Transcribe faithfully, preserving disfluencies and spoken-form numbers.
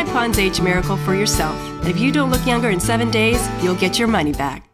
Pond's Age Miracle for yourself. If you don't look younger in seven days, you'll get your money back.